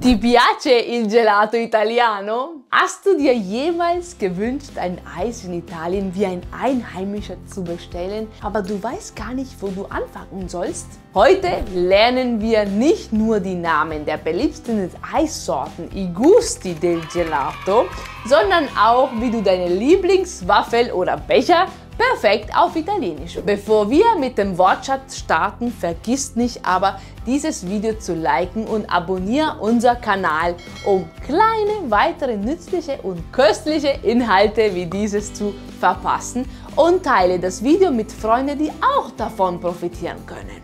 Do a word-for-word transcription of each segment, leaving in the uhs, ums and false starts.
Ti piace il gelato italiano? Hast du dir jemals gewünscht, ein Eis in Italien wie ein Einheimischer zu bestellen, aber du weißt gar nicht, wo du anfangen sollst? Heute lernen wir nicht nur die Namen der beliebtesten Eissorten I gusti del Gelato, sondern auch, wie du deine Lieblingswaffel oder Becher perfekt auf Italienisch. Bevor wir mit dem Wortschatz starten, vergiss nicht aber, dieses Video zu liken und abonniere unser Kanal, um kleine weitere nützliche und köstliche Inhalte wie dieses zu verpassen, und teile das Video mit Freunden, die auch davon profitieren können.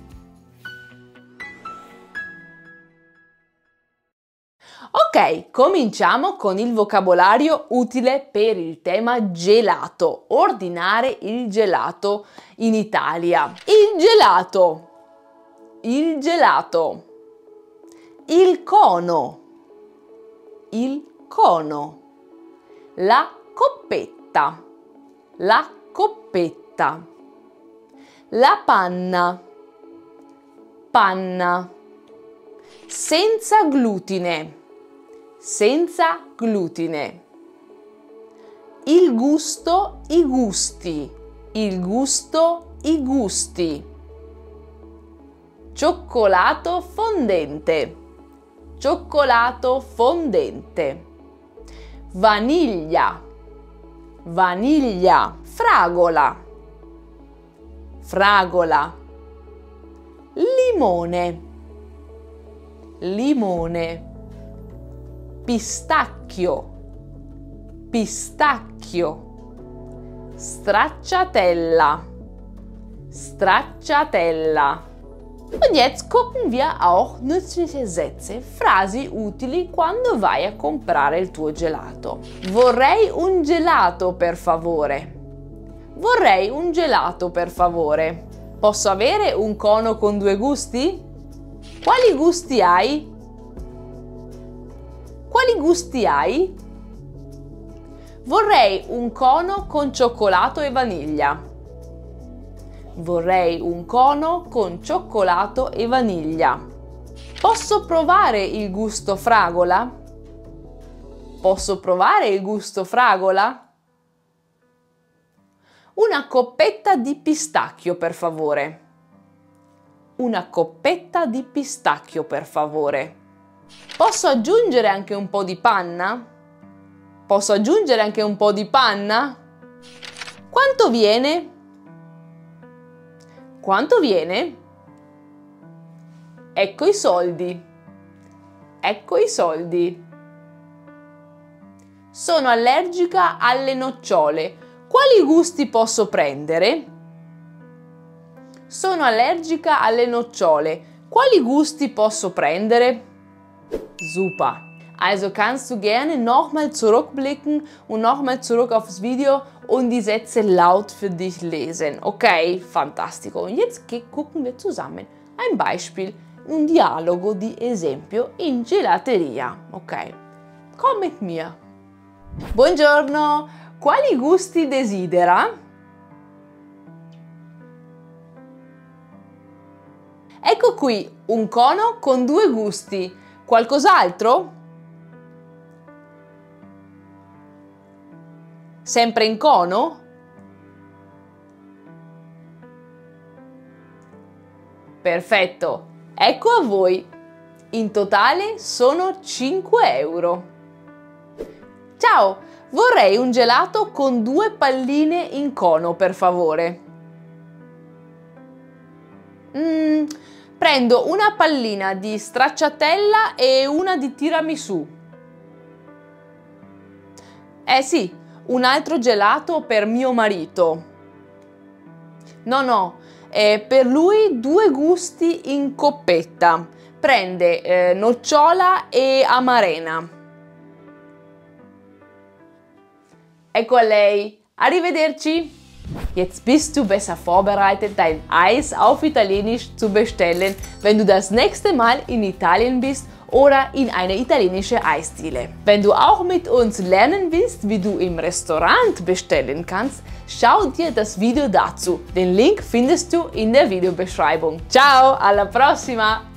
Ok, cominciamo con il vocabolario utile per il tema gelato. Ordinare il gelato in Italia. Il gelato. Il gelato. Il cono. Il cono. La coppetta. La coppetta. La panna. Panna. Senza glutine. Senza glutine. Il gusto, i gusti. Il gusto, i gusti. Cioccolato fondente. Cioccolato fondente. Vaniglia. Vaniglia. Fragola. Fragola. Limone. Limone. Pistacchio. Pistacchio. Stracciatella. Stracciatella. Und jetzt gucken wir auch nützliche Sätze, frasi utili quando vai a comprare il tuo gelato. Vorrei un gelato per favore. Vorrei un gelato per favore. Posso avere un cono con due gusti? Quali gusti hai? Quali gusti hai? Vorrei un cono con cioccolato e vaniglia. Vorrei un cono con cioccolato e vaniglia. Posso provare il gusto fragola? Posso provare il gusto fragola? Una coppetta di pistacchio, per favore. Una coppetta di pistacchio, per favore. Posso aggiungere anche un po' di panna? Posso aggiungere anche un po' di panna? Quanto viene? Quanto viene? Ecco i soldi. Ecco i soldi. Sono allergica alle nocciole. Quali gusti posso prendere? Sono allergica alle nocciole. Quali gusti posso prendere? Super. Also kannst du gerne nochmal zurückblicken und nochmal zurück aufs Video und die Sätze laut für dich lesen. Ok? Fantastico. Und jetzt gucken wir zusammen ein Beispiel, un dialogo di esempio in gelateria. Ok? Komm mit mir. Buongiorno. Quali gusti desidera? Ecco qui un cono con due gusti. Qualcos'altro? Sempre in cono? Perfetto, ecco a voi. In totale sono cinque euro. Ciao, vorrei un gelato con due palline in cono, per favore. Mm, prendo una pallina di stracciatella e una di tiramisù. Eh sì, un altro gelato per mio marito. No, no, eh, per lui due gusti in coppetta. Prende eh, nocciola e amarena. Ecco a lei. Arrivederci. Jetzt bist du besser vorbereitet, dein Eis auf Italienisch zu bestellen, wenn du das nächste Mal in Italien bist oder in eine italienische Eisdiele. Wenn du auch mit uns lernen willst, wie du im Restaurant bestellen kannst, schau dir das Video dazu. Den Link findest du in der Videobeschreibung. Ciao, alla prossima!